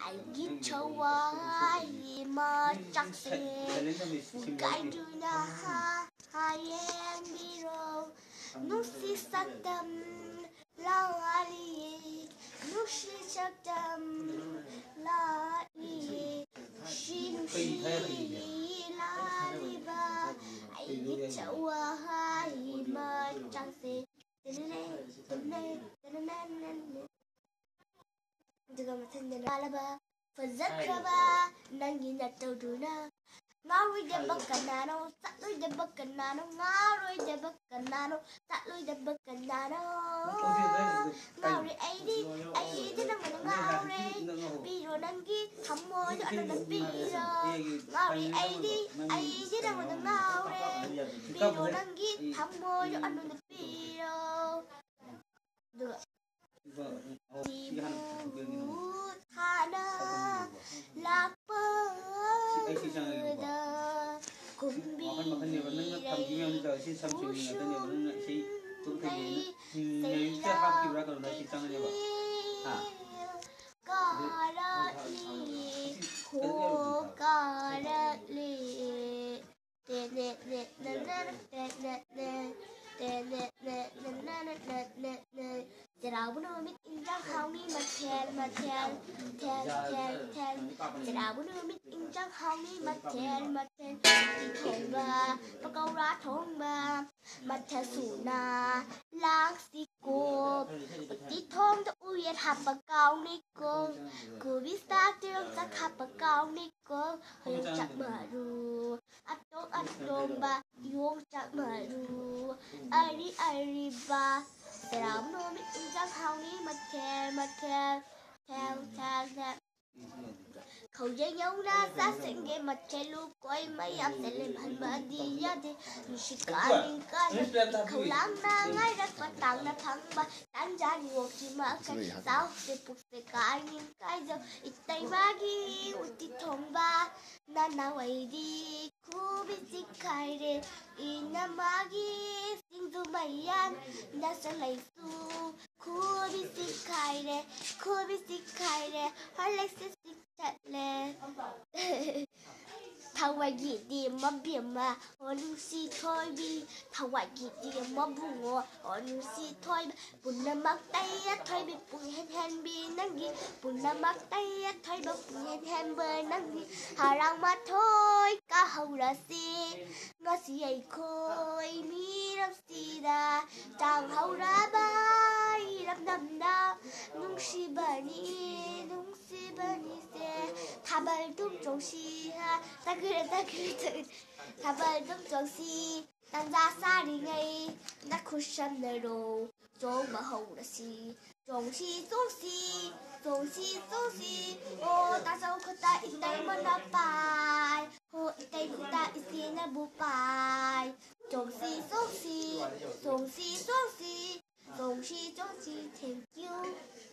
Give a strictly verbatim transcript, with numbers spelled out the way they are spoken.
I cho why mà chắc sẽ cái đu na ha hai em đi rồi nút si sát tâm la ali nút si sát tâm la li xin si la li ba I cho why mà chắc sẽ Juga macam nalaba, fazat raba, nangi nato duna. Ngarui de bakanano, tatlu de bakanano, ngarui de bakanano, tatlu de bakanano. Ngari aidi, aidi nang ngari, biro nangi thamo jo anu nang biro. Ngari aidi, aidi nang ngari, biro nangi thamo jo anu nang biro. Được. Thana lạc bờ cùng bi Jadau bunu mit injang hau ni matel matel tel tel tel Jadau bunu mit injang hau ni matel matel Đi thong ba và câu ra thong ba matel suna lang si cô Đi thong ta uyên hạp bà cao ni cô Cô biết xa tương ta hạp bà cao ni cô Hơi chạc mở ru Át tốt át rôm ba Yêu chạc mở ru Ai đi ai đi ba Jadau bunu mit injang hau ni matel matel tel tel tel Khẩu dây nhau ra xa sinh ghê mặt trẻ lưu quay mấy áp sẽ lên hẳn bà đi ra đi Như sĩ cả mình ca đi khẩu lãng na ngay ra và tăng na thắng ba Tán ra ngược chỉ mà cái sao sẽ phục sẽ cả những cái dâu Ít tay ba ghi út đi thông ba Na na quay đi khu bị dịch khai rê Ý na ma ghi sinh dù mày ăn Na sẽ lấy su khu bị dịch khai rê Khu bị dịch khai rê Hỏi lấy sẽ dịch chặt lệ Thằng ngoài gì đi mà biển mà Ở nụ si thôi bi Thằng ngoài gì đi mà bùng ngô Ở nụ si thôi Bùn nà mắc tay thôi bị bùn hên hên bi năng ghi Bùn nà mắc tay thôi bị bùn hên hên bơ năng ghi Hà răng mà thôi Cả hầu là si Ngã si ấy khôi Mi răng si đà Chàng hầu ra bay Rắp nằm đà Nung si bà ni Nung si bà ni se Thà tung trong si ha Ta kira ta kira ta Thà tung trong si Tăng ra xa đi ngay Nát khu sân nở đồ Trong mà hầu là si Trong si xuống si Trong si xuống si Ô ta sao khổ ta ít tay mà nó bài Ô ít tay khổ ta ít si nó bù bài Trong si xuống si Trong si xuống si Trong si xuống si Thank you